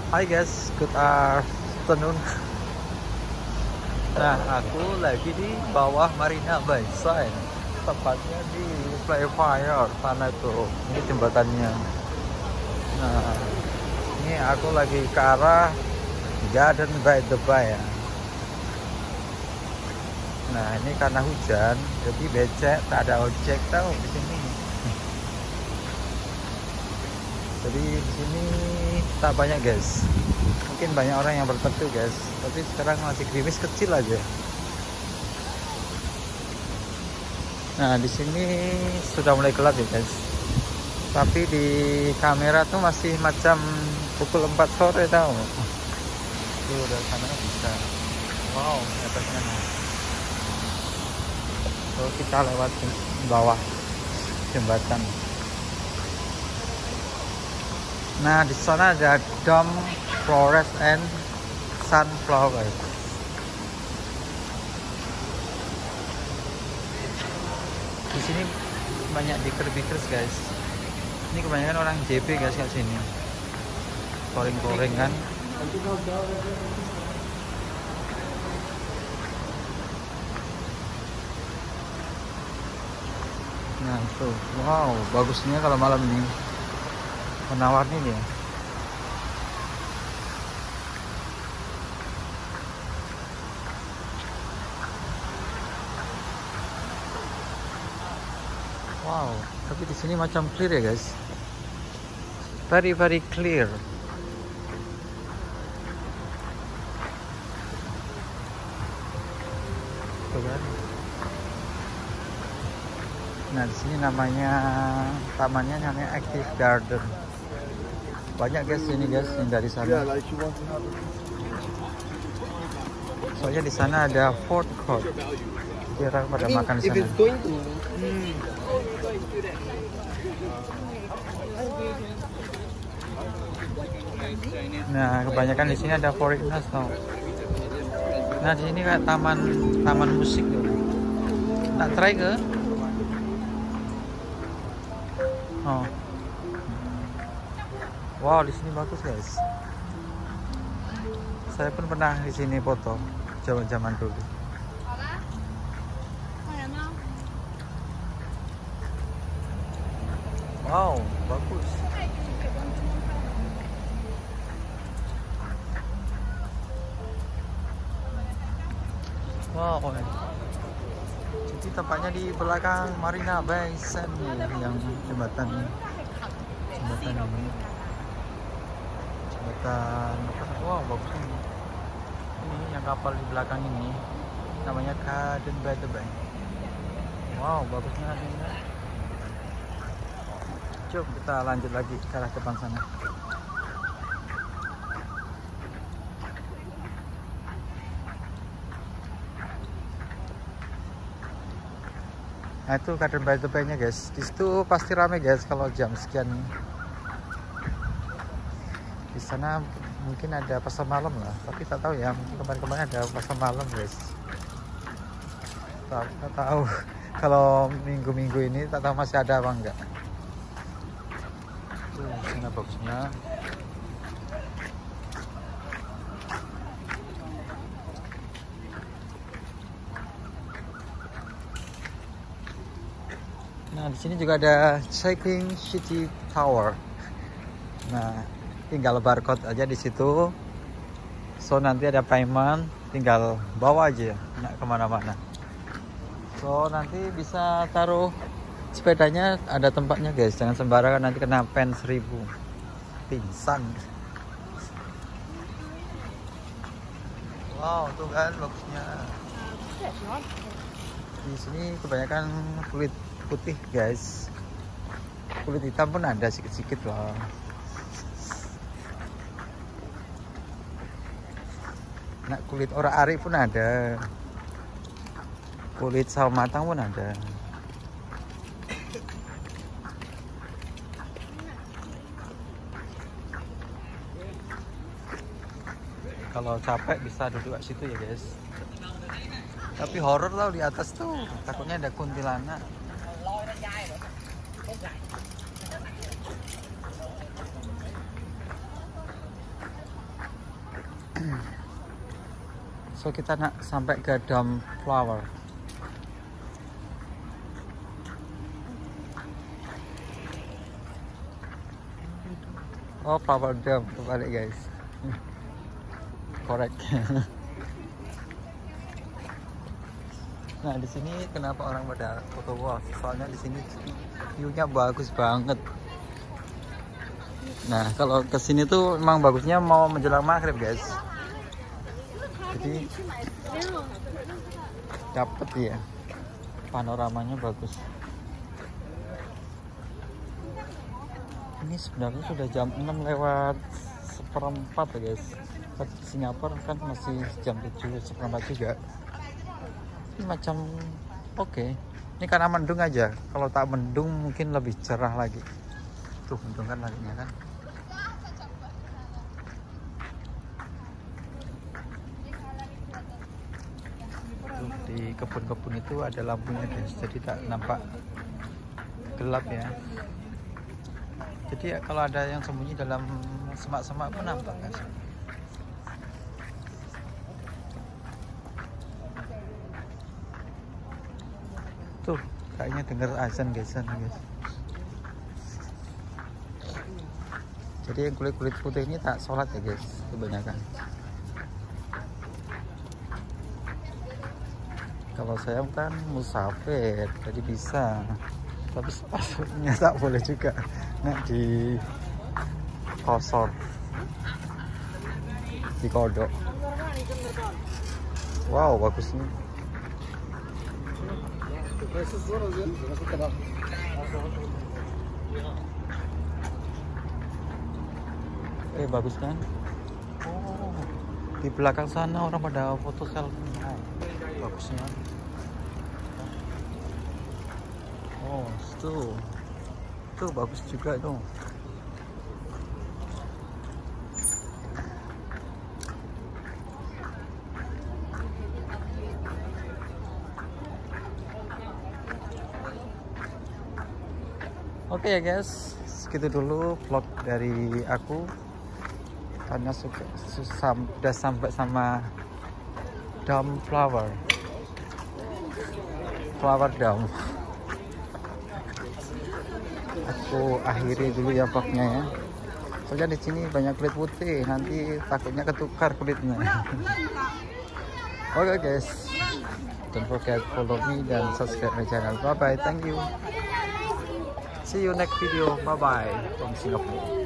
Hai guys, good afternoon. Nah, aku lagi di bawah Marina Bay Sands, tepatnya di Playfire sana tuh. Ini jembatannya. Nah, ini aku lagi ke arah Garden by the Bay ya. Nah, ini karena hujan, jadi becek, tak ada ojek tahu di sini. Jadi di sini tak banyak guys. Mungkin banyak orang yang berteduh guys, tapi sekarang masih gerimis kecil aja. Nah di sini sudah mulai gelap ya guys, tapi di kamera tuh masih macam pukul 4 sore tahu. Tuh dari sana bisa. Wow, di atasnya. So kita lewat bawah jembatan. Nah di sana ada Dom Flores and Sunflower. Di sini banyak biker-bikers guys. Ini kebanyakan orang JP guys ke sini. Goreng-gorengan. Nah tuh, wow, bagusnya kalau malam ini. Menawarnya dia. Wow, tapi di sini macam clear ya guys. Very clear. Tuh kan. Nah di sini namanya tamannya namanya Active Garden. Banyak guys ini guys yang dari sana. Soalnya di sana ada food court. Kira pada makan di sana. Nah kebanyakan di sini ada foreigners tau. Nah di sini kayak taman musik tuh. Tak try ke? Oh. Wow, di sini bagus guys. Saya pun pernah di sini foto zaman-zaman dulu. Wow, bagus. Wow. Jadi tempatnya di belakang Marina Bay Sands yang jembatan ini. Wow, bagus ini. Ini yang kapal di belakang ini namanya Garden by the Bay. Wow, bagusnya ini. Coba kita lanjut lagi ke arah depan sana. Nah itu Garden by the Bay-nya guys. Di situ pasti rame guys kalau jam sekian. Di sana mungkin ada pasar malam lah, tapi tak tahu ya, mungkin kemarin ada pasar malam guys. Tak tahu kalau minggu-minggu ini tak tahu masih ada apa enggak. Tuh sana bagusnya. Nah di sini juga ada Checking City Tower. Nah tinggal barcode aja di situ. So nanti ada payment, tinggal bawa aja, nggak kemana-mana. So nanti bisa taruh sepedanya, ada tempatnya guys. Jangan sembarangan nanti kena pen 1000. Pingsan. Wow tuh kan bagusnya. Di sini kebanyakan kulit putih guys. Kulit hitam pun ada sikit-sikit loh. Nah kulit orang ari pun ada. Kulit sawo matang pun ada. Kalau capek bisa duduk di situ ya guys. Tapi horor tau di atas tuh. Takutnya ada kuntilanak. So kita nak sampai ke Dome Flower. Oh, Flower Dome kebalik guys. Correct. Nah di sini kenapa orang pada foto wall? Soalnya di sini view-nya bagus banget. Nah kalau kesini tuh emang bagusnya mau menjelang maghrib guys. Jadi dapet ya, panoramanya bagus. Ini sebenarnya sudah jam 6:04 ya guys. Di Singapura kan masih jam 7:04 juga. Ini macam oke. Ini karena mendung aja. Kalau tak mendung mungkin lebih cerah lagi. Tuh mendung kan larinya kan. Tuh, di kebun-kebun itu ada lampunya guys. Jadi tak nampak gelap ya. Jadi ya, kalau ada yang sembunyi dalam semak-semak pun nampak guys. Tuh kayaknya dengar azan guys. Jadi yang kulit-kulit putih ini tak sholat ya guys kebanyakan. Kalau saya kan musafir jadi bisa, tapi sepatunya tak boleh juga. Nah di kosor, di kodok. Wow bagus nih. Bagus kan? Oh, di belakang sana orang pada foto selfie. Oh, bagusnya. Oh, tuh bagus juga itu. Oke ya guys, segitu dulu vlog dari aku karena sudah sampai sama Dome Flower Dome. Aku akhiri dulu ya vlognya ya. Soalnya di sini banyak kulit putih, nanti takutnya ketukar kulitnya. Oke guys, don't forget follow me dan subscribe my channel. Bye bye, thank you. See you next video. Bye bye from Singapore.